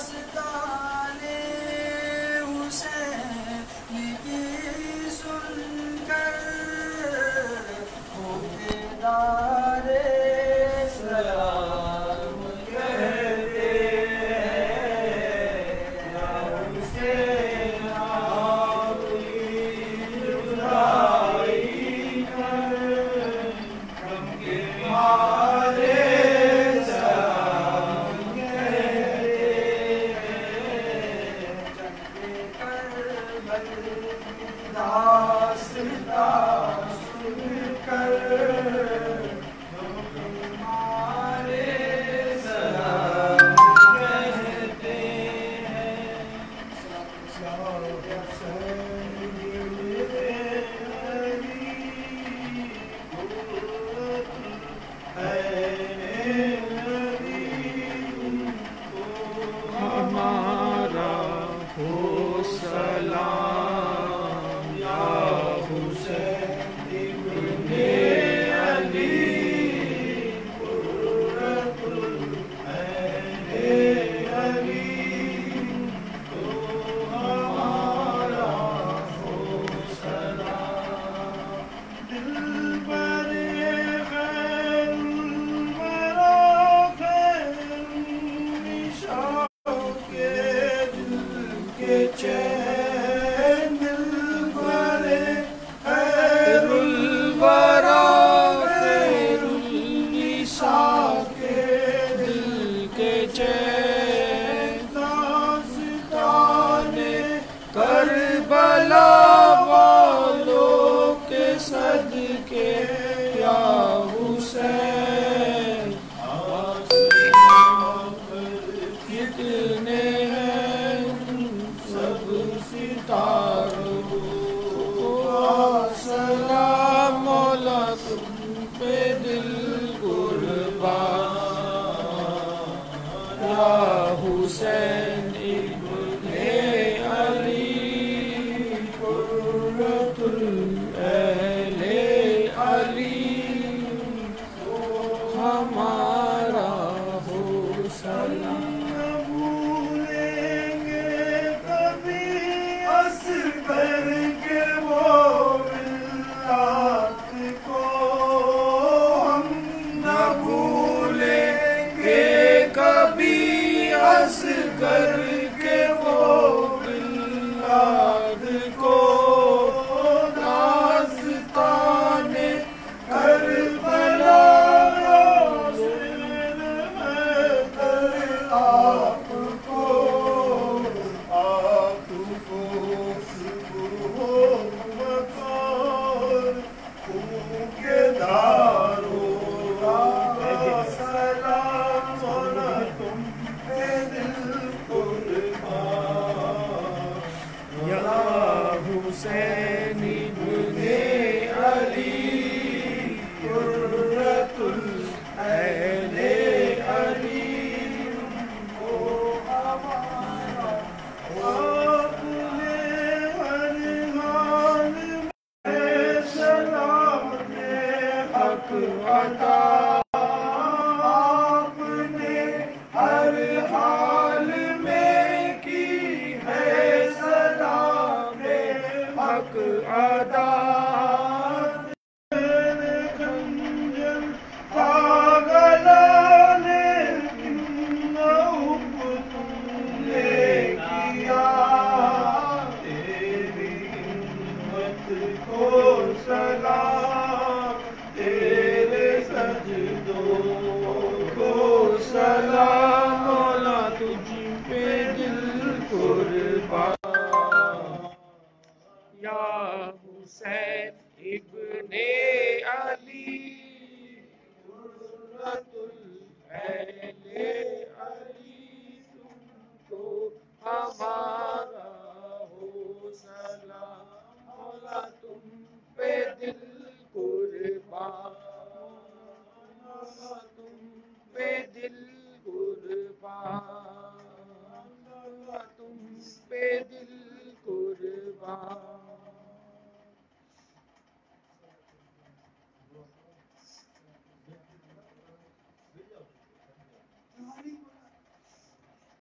داستان حسین کی سن کر وہ بیدار سلام کہتے ہیں یا حسین آپ کی جدائی کر غم کے مارے سلام کہتے ہیں جنگ کربل کی داستان سن کر غم کے مارے سلام کہتے ہیں یا ہمارا ہو سلام یا حسین ابن علی قرۃ العین علی تو ہمارا ہو سلام دلبر خیر الورا خیر چین دلبر خیر الورا خیر النساء کے دل کے چین داستان کربلا والوں کے صدقے یا حسین کتنے ستاروں سلام مولا تم پہ دل قربان یا حسین ابن علی قرۃ العین علی ہمارا ہو سلام کر کے وہ ملت کو ہم نہ بھولیں گے کبھی اصغر کے وہ ملت کو داستان کربلا آپ کو حسین ابن علی قرۃ العین علی او ہمارا آپ نے ہر حال میں سلام حق عطا آپ نے ہر حال میں کی ہے سلام حق ادا تیرے خنجر پاگلا لیکن حکم تم نے کیا تیری ہمت کو سلام تیرے سجدوں کو سلام مولا تجھ پہ دل قربان یا حسین ابن علی قرۃ العین علی تم تو ہمارا ہو سلام مولا تم پہ دل قربان مولا تم پہ دل قربان مولا تم پہ دل قربان